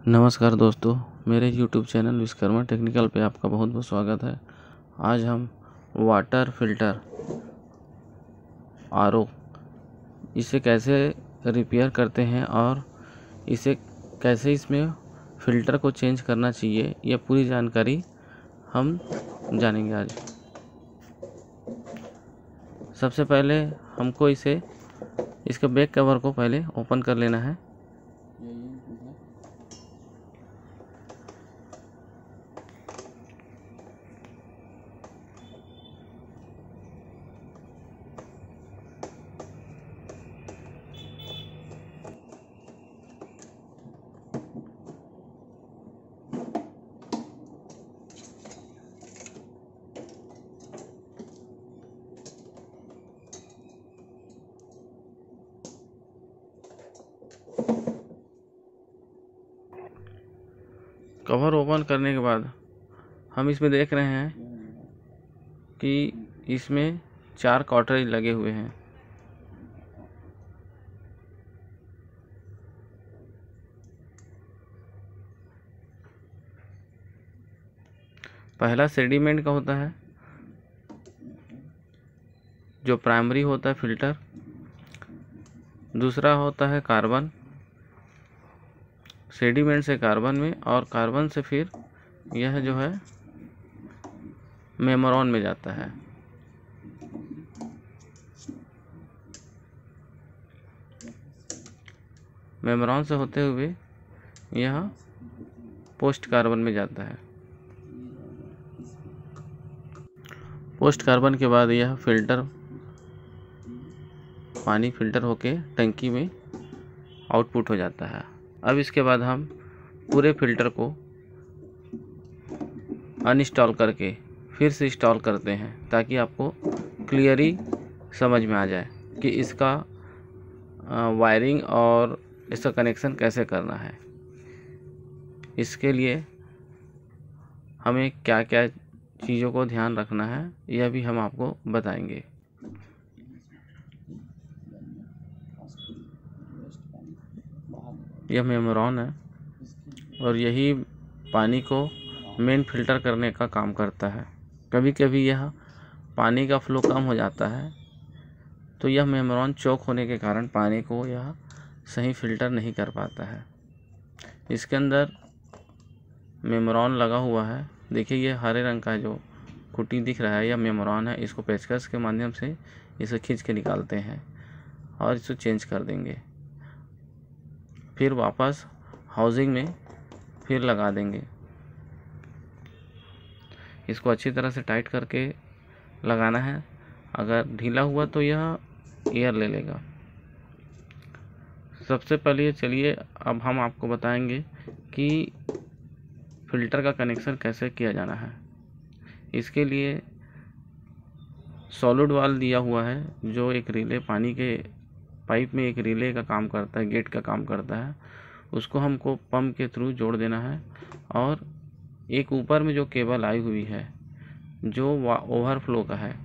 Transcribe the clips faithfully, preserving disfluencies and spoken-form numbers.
नमस्कार दोस्तों, मेरे यूट्यूब चैनल विश्वकर्मा टेक्निकल पे आपका बहुत बहुत स्वागत है। आज हम वाटर फिल्टर आर ओ इसे कैसे रिपेयर करते हैं और इसे कैसे इसमें फ़िल्टर को चेंज करना चाहिए, यह पूरी जानकारी हम जानेंगे आज। सबसे पहले हमको इसे इसके बैक कवर को पहले ओपन कर लेना है। कवर ओपन करने के बाद हम इसमें देख रहे हैं कि इसमें चार कार्ट्रिज लगे हुए हैं। पहला सेडिमेंट का होता है, जो प्राइमरी होता है फिल्टर। दूसरा होता है कार्बन, सेडिमेंट से कार्बन में, और कार्बन से फिर यह जो है मेम्ब्रेन में जाता है। मेम्ब्रेन से होते हुए यह पोस्ट कार्बन में जाता है। पोस्ट कार्बन के बाद यह फिल्टर पानी फिल्टर होके टंकी में आउटपुट हो जाता है। अब इसके बाद हम पूरे फिल्टर को अनइंस्टॉल करके फिर से इंस्टॉल करते हैं, ताकि आपको क्लियरी समझ में आ जाए कि इसका वायरिंग और इसका कनेक्शन कैसे करना है। इसके लिए हमें क्या क्या चीज़ों को ध्यान रखना है, यह भी हम आपको बताएंगे। यह मेम्ब्रेन है और यही पानी को मेन फिल्टर करने का काम करता है। कभी कभी यह पानी का फ्लो कम हो जाता है, तो यह मेम्ब्रेन चौक होने के कारण पानी को यह सही फिल्टर नहीं कर पाता है। इसके अंदर मेम्ब्रेन लगा हुआ है। देखिए, ये हरे रंग का जो कुटी दिख रहा है, यह मेम्ब्रेन है। इसको पेचकस के माध्यम से इसे खींच के निकालते हैं और इसे चेंज कर देंगे। फिर वापस हाउसिंग में फिर लगा देंगे। इसको अच्छी तरह से टाइट करके लगाना है। अगर ढीला हुआ तो यह एयर ले लेगा। सबसे पहले चलिए अब हम आपको बताएंगे कि फिल्टर का कनेक्शन कैसे किया जाना है। इसके लिए सॉलिड वाल्व दिया हुआ है, जो एक रिले पानी के पाइप में एक रिले का काम करता है, गेट का काम करता है। उसको हमको पंप के थ्रू जोड़ देना है। और एक ऊपर में जो केबल आई हुई है, जो ओवरफ्लो का है,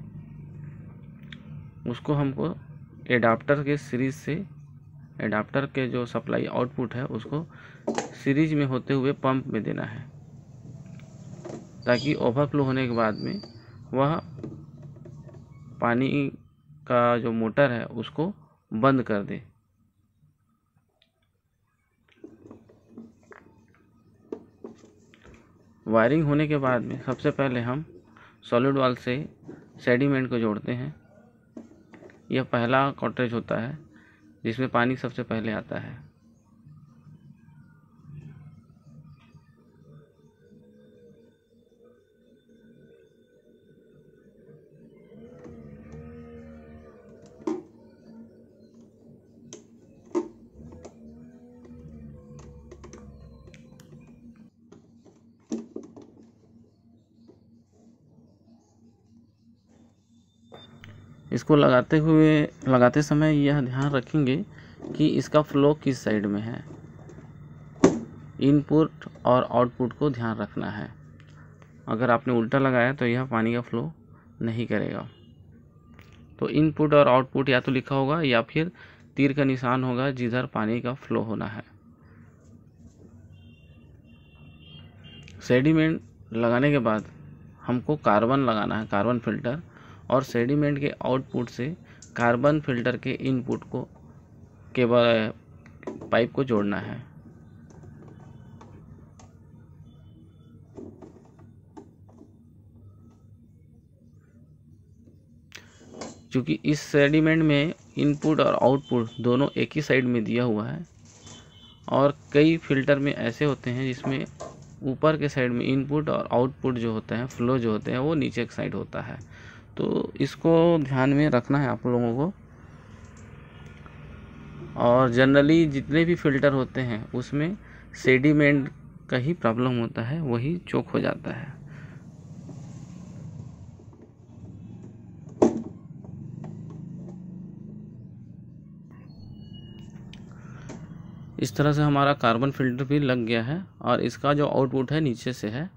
उसको हमको एडाप्टर के सीरीज से एडाप्टर के जो सप्लाई आउटपुट है उसको सीरीज में होते हुए पंप में देना है, ताकि ओवरफ्लो होने के बाद में वह पानी का जो मोटर है उसको बंद कर दे। वायरिंग होने के बाद में सबसे पहले हम सॉलिड वाल्व से सेडिमेंट को जोड़ते हैं। यह पहला कार्ट्रिज होता है जिसमें पानी सबसे पहले आता है। इसको लगाते हुए लगाते समय यह ध्यान रखेंगे कि इसका फ्लो किस साइड में है। इनपुट और आउटपुट को ध्यान रखना है। अगर आपने उल्टा लगाया तो यह पानी का फ्लो नहीं करेगा। तो इनपुट और आउटपुट या तो लिखा होगा या फिर तीर का निशान होगा जिधर पानी का फ्लो होना है। सेडिमेंट लगाने के बाद हमको कार्बन लगाना है, कार्बन फिल्टर, और सेडिमेंट के आउटपुट से कार्बन फिल्टर के इनपुट को केबल पाइप को जोड़ना है। क्योंकि इस सेडिमेंट में इनपुट और आउटपुट दोनों एक ही साइड में दिया हुआ है, और कई फिल्टर में ऐसे होते हैं जिसमें ऊपर के साइड में इनपुट और आउटपुट जो होता है, फ्लो जो होते हैं, वो नीचे के साइड होता है। तो इसको ध्यान में रखना है आप लोगों को। और जनरली जितने भी फिल्टर होते हैं उसमें सेडिमेंट का ही प्रॉब्लम होता है, वही चोक हो जाता है। इस तरह से हमारा कार्बन फिल्टर भी लग गया है, और इसका जो आउटपुट है नीचे से है।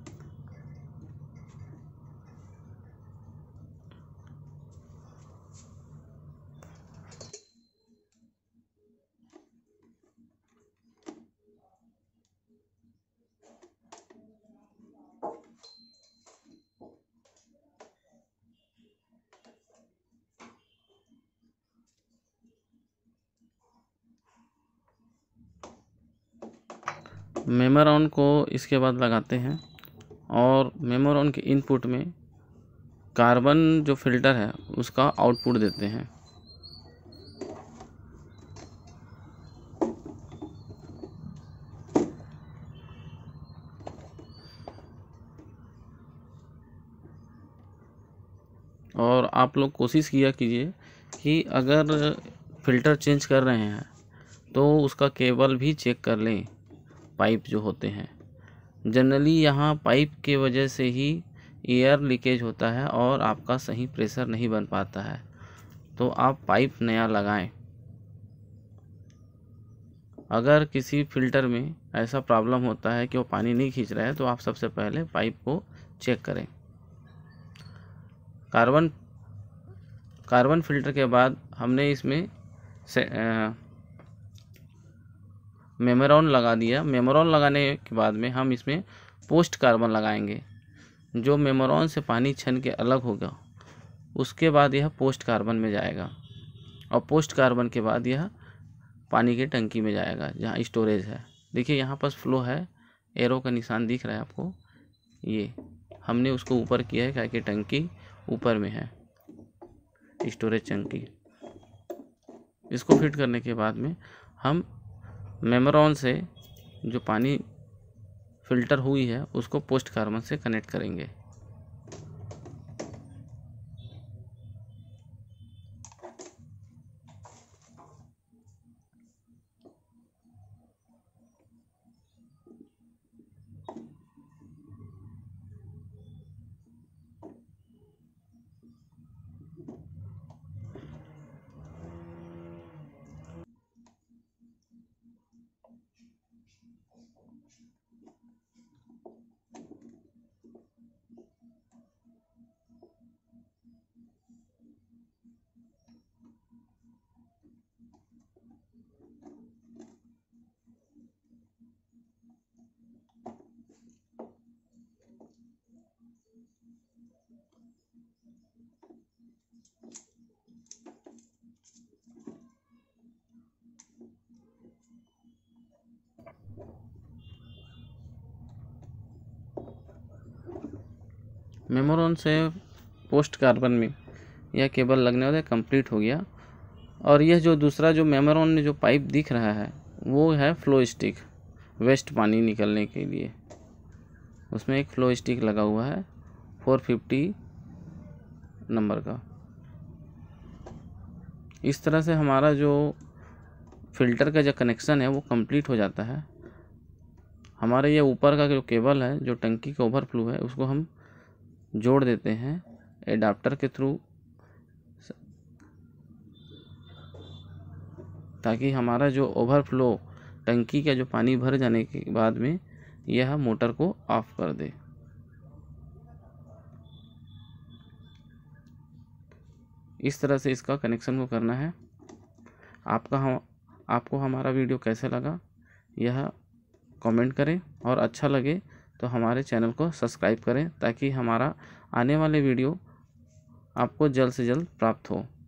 मेमोरॉन को इसके बाद लगाते हैं, और मेमोरॉन के इनपुट में कार्बन जो फिल्टर है उसका आउटपुट देते हैं। और आप लोग कोशिश किया कीजिए कि अगर फ़िल्टर चेंज कर रहे हैं तो उसका केबल भी चेक कर लें, पाइप जो होते हैं। जनरली यहाँ पाइप के वजह से ही एयर लीकेज होता है और आपका सही प्रेशर नहीं बन पाता है, तो आप पाइप नया लगाएं। अगर किसी फ़िल्टर में ऐसा प्रॉब्लम होता है कि वो पानी नहीं खींच रहा है, तो आप सबसे पहले पाइप को चेक करें। कार्बन कार्बन फिल्टर के बाद हमने इसमें से आ, मेमोरॉन लगा दिया। मेमोरॉन लगाने के बाद में हम इसमें पोस्ट कार्बन लगाएंगे। जो मेमोरॉन से पानी छन के अलग होगा उसके बाद यह पोस्ट कार्बन में जाएगा, और पोस्ट कार्बन के बाद यह पानी की टंकी में जाएगा जहाँ स्टोरेज है। देखिए यहाँ पर फ्लो है, एरो का निशान दिख रहा है आपको। ये हमने उसको ऊपर किया है क्योंकि टंकी ऊपर में है, स्टोरेज टंकी। इसको फिट करने के बाद में हम मेमोरॉन से जो पानी फिल्टर हुई है उसको पोस्ट कार्बन से कनेक्ट करेंगे। मेमोरॉन से पोस्ट कार्बन में यह केबल लगने वाला कंप्लीट हो गया। और यह जो दूसरा जो मेमोरॉन में जो पाइप दिख रहा है वो है फ्लो स्टिक, वेस्ट पानी निकलने के लिए। उसमें एक फ्लो स्टिक लगा हुआ है चार सौ पचास नंबर का। इस तरह से हमारा जो फिल्टर का जो कनेक्शन है वो कंप्लीट हो जाता है। हमारे ये ऊपर का जो केबल है जो टंकी का ओवरफ्लो है उसको हम जोड़ देते हैं एडाप्टर के थ्रू, ताकि हमारा जो ओवरफ्लो टंकी का जो पानी भर जाने के बाद में यह मोटर को ऑफ कर दे। इस तरह से इसका कनेक्शन को करना है। आपका हम आपको हमारा वीडियो कैसे लगा यह कमेंट करें, और अच्छा लगे तो हमारे चैनल को सब्सक्राइब करें ताकि हमारा आने वाले वीडियो आपको जल्द से जल्द प्राप्त हो।